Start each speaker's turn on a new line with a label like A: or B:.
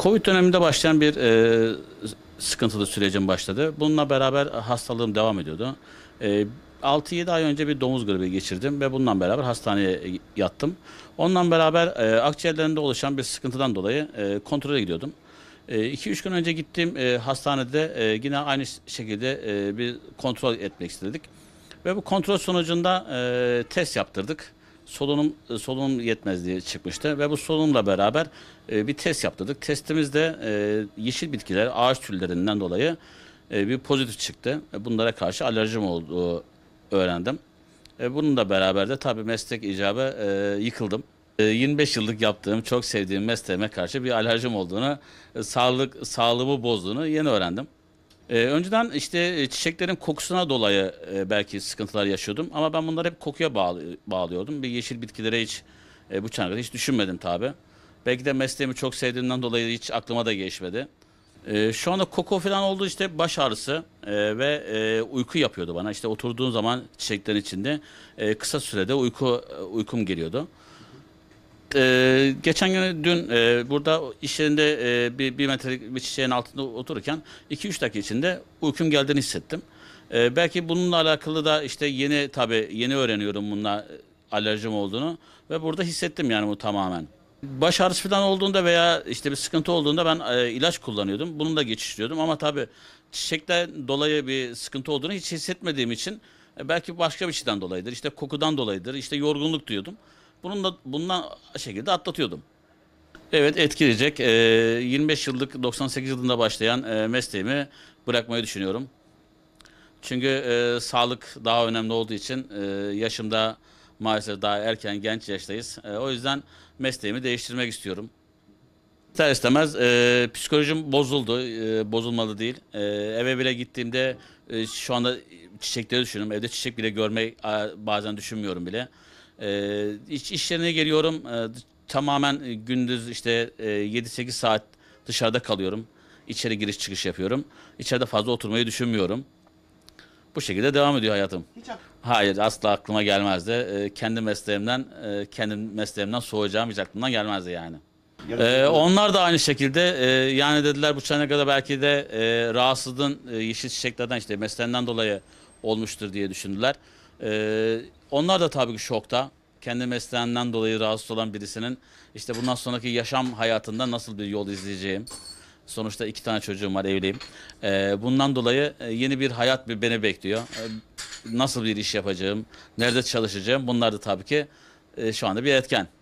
A: Covid döneminde başlayan bir sıkıntılı sürecim başladı. Bununla beraber hastalığım devam ediyordu. E, 6-7 ay önce bir domuz gribi geçirdim ve bundan beraber hastaneye yattım. Ondan beraber akciğerlerinde oluşan bir sıkıntıdan dolayı kontrole gidiyordum. 2-3 gün önce gittiğim hastanede yine aynı şekilde bir kontrol etmek istedik. Ve bu kontrol sonucunda test yaptırdık. Solunum yetmezliği çıkmıştı ve bu solunumla beraber bir test yaptırdık. Testimizde yeşil bitkiler, ağaç türlerinden dolayı bir pozitif çıktı. Bunlara karşı alerjim olduğu öğrendim. Bununla beraber de tabii meslek icabı yıkıldım. 25 yıllık yaptığım, çok sevdiğim mesleğime karşı bir alerjim olduğunu, sağlığımı bozduğunu yeni öğrendim. Önceden işte çiçeklerin kokusuna dolayı belki sıkıntılar yaşıyordum ama ben bunları hep kokuya bağlıyordum. Bir yeşil bitkilere hiç bu çana kadar hiç düşünmedim tabii. Belki de mesleğimi çok sevdiğimden dolayı hiç aklıma da geçmedi. Şu anda koku falan oldu işte baş ağrısı ve uyku yapıyordu bana. İşte oturduğum zaman çiçeklerin içinde kısa sürede uykum geliyordu. Geçen gün dün burada iş yerinde bir metrelik bir çiçeğin altında otururken 2-3 dakika içinde uykum geldiğini hissettim. Belki bununla alakalı da işte tabii yeni öğreniyorum bununla alerjim olduğunu ve burada hissettim yani bu tamamen. Baş ağrısı falan olduğunda veya işte bir sıkıntı olduğunda ben ilaç kullanıyordum. Bunu da geçiştiriyordum ama tabii çiçekten dolayı bir sıkıntı olduğunu hiç hissetmediğim için belki başka bir şeyden dolayıdır. İşte kokudan dolayıdır. İşte yorgunluk diyordum. Bundan şekilde atlatıyordum. Evet etkileyecek. 25 yıllık 98 yılında başlayan mesleğimi bırakmayı düşünüyorum. Çünkü sağlık daha önemli olduğu için yaşımda maalesef daha erken genç yaştayız. O yüzden mesleğimi değiştirmek istiyorum. İster istemez psikolojim bozuldu. Bozulmadı değil. Eve bile gittiğimde şu anda çiçekleri düşünüyorum. Evde çiçek bile görmeyi bazen düşünmüyorum bile. İş yerine geliyorum. Tamamen gündüz işte 7-8 saat dışarıda kalıyorum. İçeri giriş çıkış yapıyorum. İçeride fazla oturmayı düşünmüyorum. Bu şekilde devam ediyor hayatım. Hayır asla aklıma gelmezdi. Kendi mesleğimden soğuyacağım hiç aklımdan gelmezdi yani. Onlar da aynı şekilde yani dediler bu sene kadar belki de rahatsızlığın yeşil çiçeklerden işte mesleğinden dolayı olmuştur diye düşündüler. Onlar da tabii ki şokta. Kendi mesleğinden dolayı rahatsız olan birisinin işte bundan sonraki yaşam hayatında nasıl bir yol izleyeceğim. Sonuçta 2 tane çocuğum var, evliyim. Bundan dolayı yeni bir hayat beni bekliyor. Nasıl bir iş yapacağım, nerede çalışacağım bunlar da tabii ki şu anda bir etken.